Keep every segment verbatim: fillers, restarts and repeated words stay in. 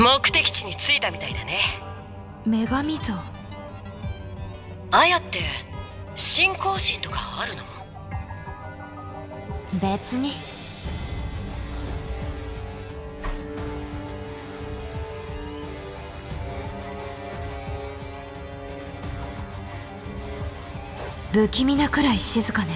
目的地に着いたみたいだね。 女神像。 アヤって信仰心とかあるの？ 別に。不気味なくらい静かね。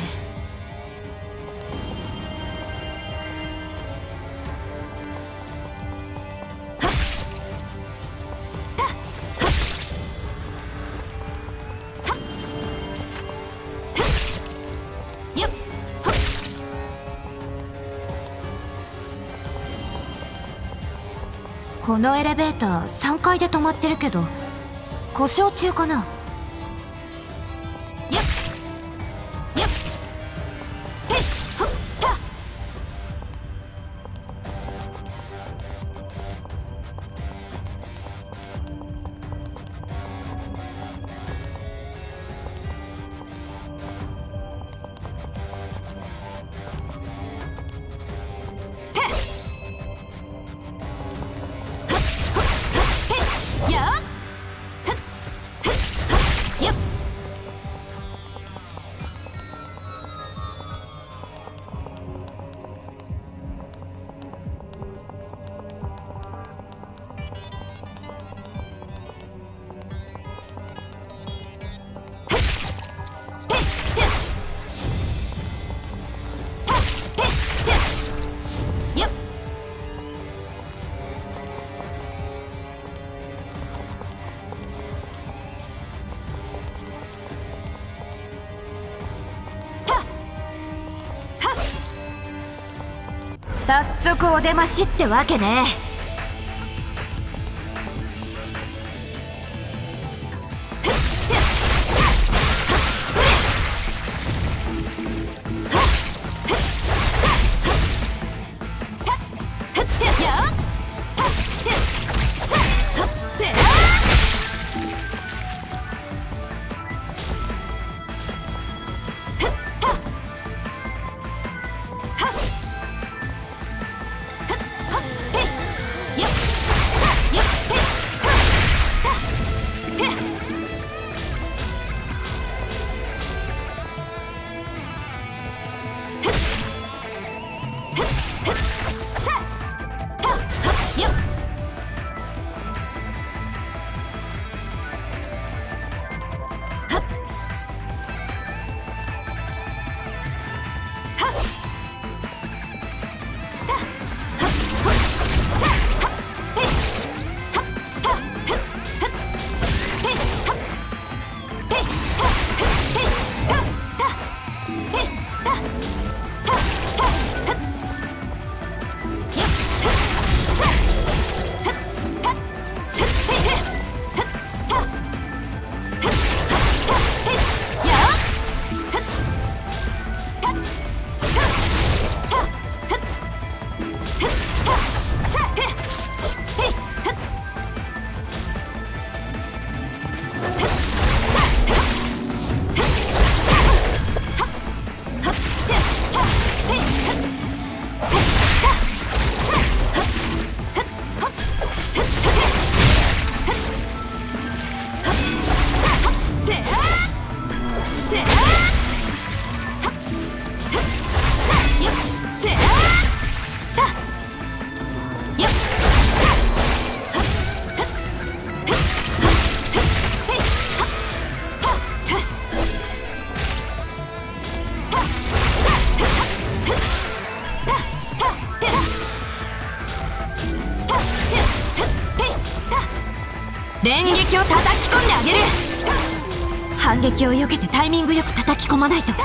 このエレベーターさんかいで止まってるけど故障中かな。早速お出ましってわけね。連撃を叩き込んであげる。反撃を避けてタイミングよく叩き込まないと。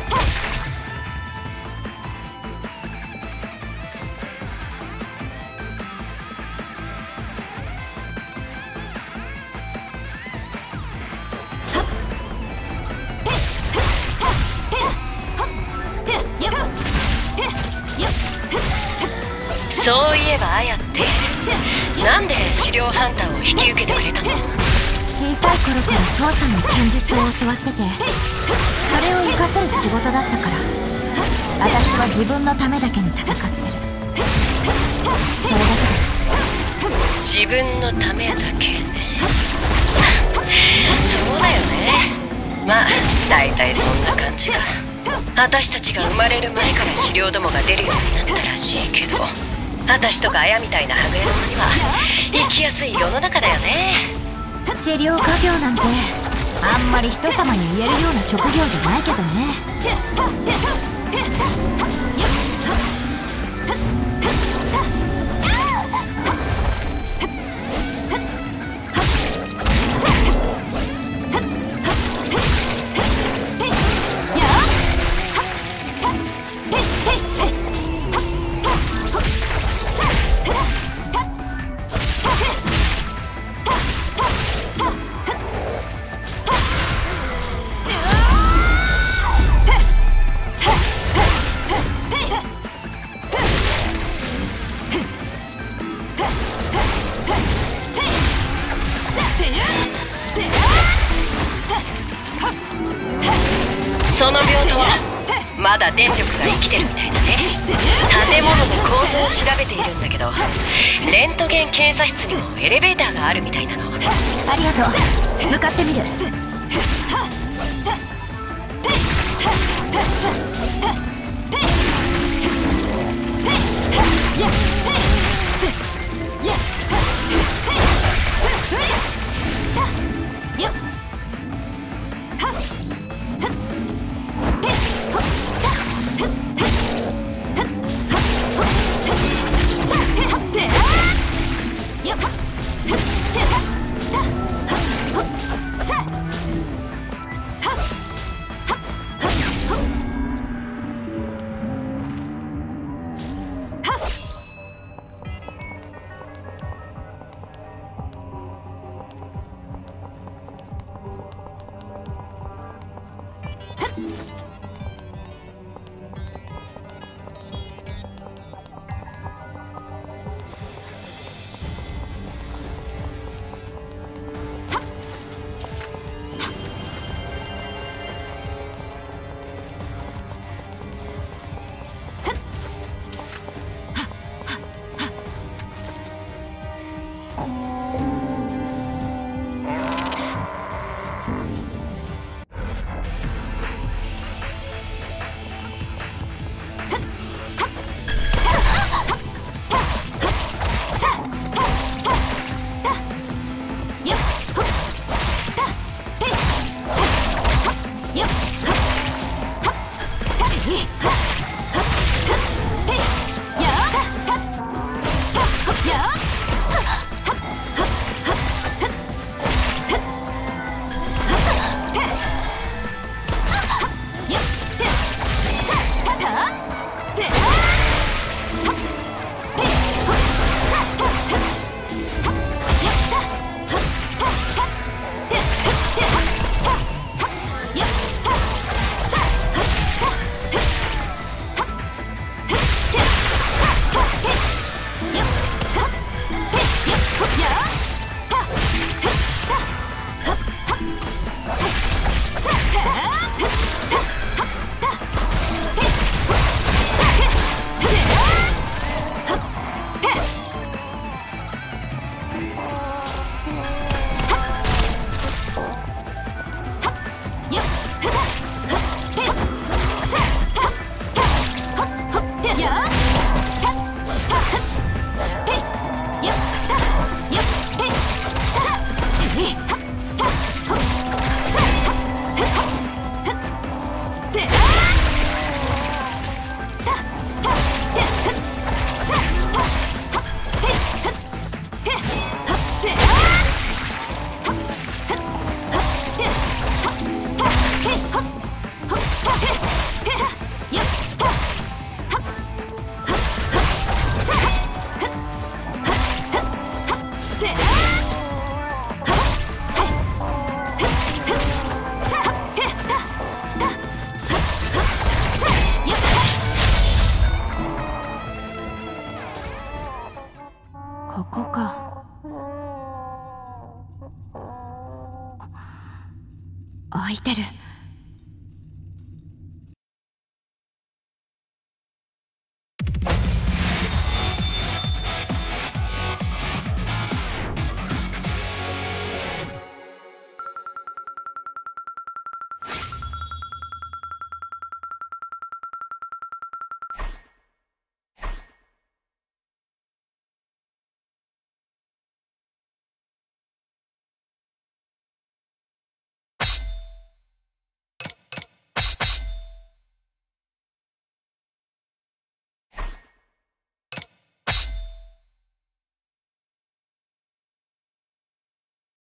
そういえばアヤってなんで狩猟ハンターを引き受けてくれたの？ 小さい頃から父さんの剣術を教わってて、それを活かせる仕事だったから、私は自分のためだけに戦ってる。それだけだ。 自分のためだけね。そうだよね。まあ大体そんな感じか。私たちが生まれる前から資料どもが出るようになったらしいけど、私とか綾みたいなはぐれ者には生きやすい世の中だよね。 資料家業なんてあんまり人様に言えるような職業じゃないけどね。 その病棟はまだ電力が生きてるみたいだね。建物の構造を調べているんだけど、レントゲン検査室にもエレベーターがあるみたいなの。 ありがとう。向かってみる。ここか。開いてる。